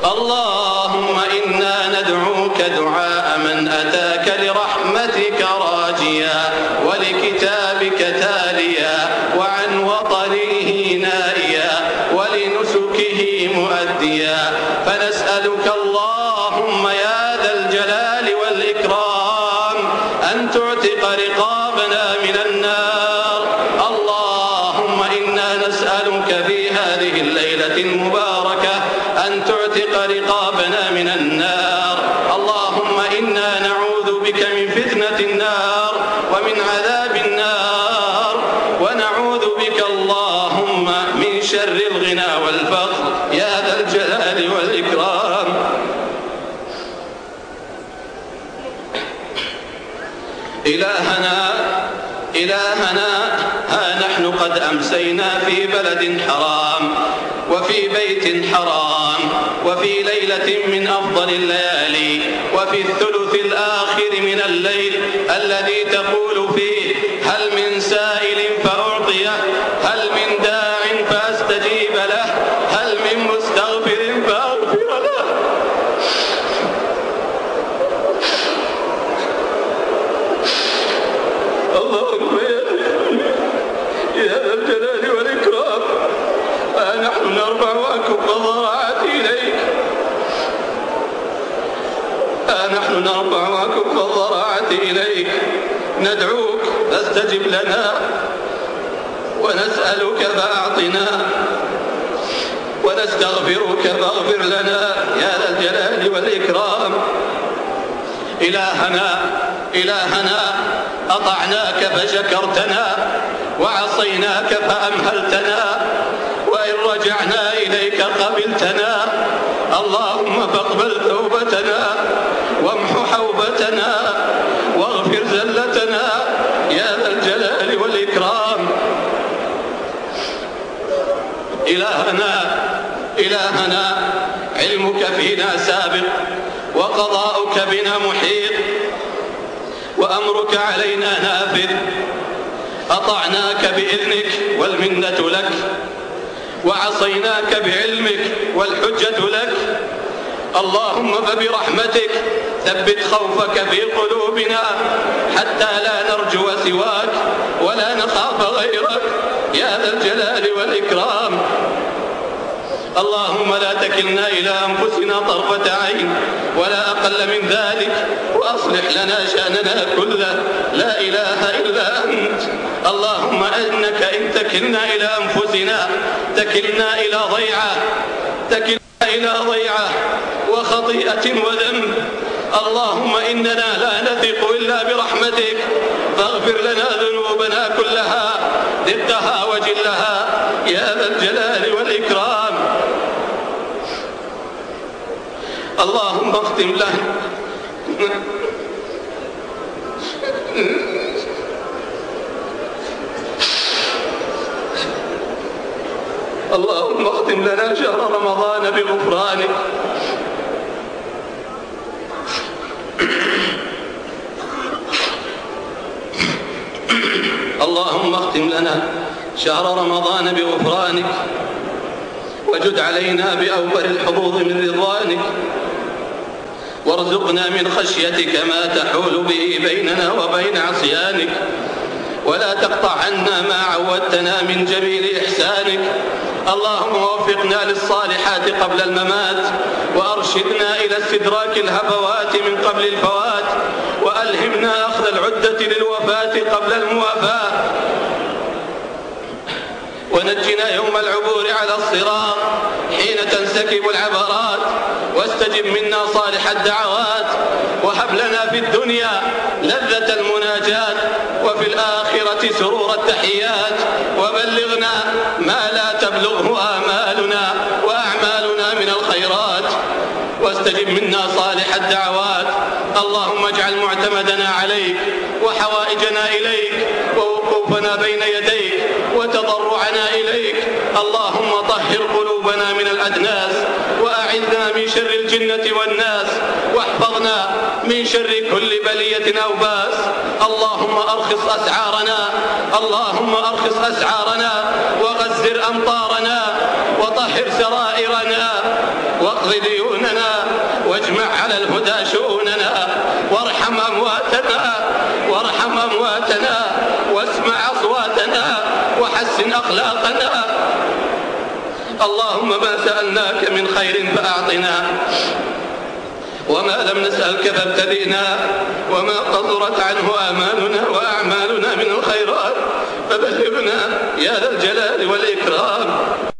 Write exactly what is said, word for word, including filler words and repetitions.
اللهم إنا ندعوك دعاء من أتاك لرحمتك راجيا ولكتابك تاليا وعن وطنه نائيا ولنسكه مؤديا، فنسألك اللهم يا ذا الجلال والإكرام أن تعتق رقابنا من النار. اللهم إنا نسألك في هذه الليلة المباركة أن تعتق رقابنا من النار. اللهم إنا نعوذ بك من فتنة النار ومن عذاب النار، ونعوذ بك اللهم من شر الغنى والفقر يا ذا الجلال والإكرام. إلهنا إلهنا ها نحن قد أمسينا في بلد حرام وفي بيت حرام وفي ليلة من أفضل الليالي وفي الثلث الآخر من الليل الذي تقول فيه هل من سائل فأعطيه، هل من داع فأستجيب له، هل من مستغفر فأغفر له. اللهم يا ذا الجلال والإكرام ها نحن نرفع أكف الضراعات إليك، ها نحن نرفع أكف الضراعات إليك، ندعوك فاستجب لنا، ونسألك فأعطنا، ونستغفرك فاغفر لنا يا ذا الجلال والإكرام. إلهنا إلهنا أطعناك فشكرتنا، وعصيناك فأمهلتنا، وإن رجعنا إليك قبلتنا. اللهم فاقبل توبتنا وامح حوبتنا واغفر زلتنا يا ذا الجلال والإكرام. إلهنا إلهنا علمك فينا سابق وقضاؤك بنا محيط وأمرك علينا نافذ. أطعناك بإذنك والمنة لك، وعصيناك بعلمك والحجة لك. اللهم فبرحمتك ثبت خوفك في قلوبنا حتى لا نرجو سواك ولا نخاف غيرك يا ذا الجلال والإكرام. اللهم لا تكلنا إلى أنفسنا طرفة عين ولا أقل من ذلك، وأصلح لنا شأننا كله، لا إله إلا أنت. اللهم إنك إن تكلنا إلى أنفسنا تكلنا إلى ضيعة تكلنا إلى ضيعة وخطيئة وذنب. اللهم إننا لا نثق إلا برحمتك، فاغفر لنا ذنوبنا كلها دقها وجلها يا ذا الجلال والإكرام. اللهم اختم له اللهم اختم لنا شهر رمضان بغفرانك. اللهم اختم لنا شهر رمضان بغفرانك، وجد علينا بأوفر الحظوظ من رضوانك، وارزقنا من خشيتك ما تحول به بيننا وبين عصيانك، ولا تقطع عنا ما عودتنا من جميل إحسانك. اللهم وفقنا للصالحات قبل الممات، وأرشدنا إلى استدراك الهفوات من قبل الفوات، وألهمنا أخذ العدة للوفاة قبل الموافاة، ونجنا يوم العبور على الصراط حين تنسكب العبرات، واستجب منا صالح الدعوات، وهب لنا في الدنيا لذة المناجات، وفي الآخرة سرور التحيات، وبلغنا ما لا تبلغه آمالنا وأعمالنا من الخيرات، واستجب منا صالح الدعوات. اللهم اجعل معتمدنا عليك وحوائجنا إليك ووقوفنا بين يديك وتضرعنا إليك. اللهم طهر قلوبنا من الأدناس، وأعذنا من شر الجنة والناس، واحفظنا من شر كل بلية أو باس. اللهم أرخص أسعارنا اللهم أرخص أسعارنا وغزر أمطارنا وطهر سرائرنا واقض ديوننا واجمع على الهدى شؤوننا وارحم أمواتنا وارحم أمواتنا واسمع أصواتنا وحسن أخلاقنا. اللهم ما سألناك من خير فأعطنا، وما لم نسألك فابتلئنا، وما قصرت عنه آمالنا وأعمالنا من الخيرات فبلغنا يا ذا الجلال والإكرام.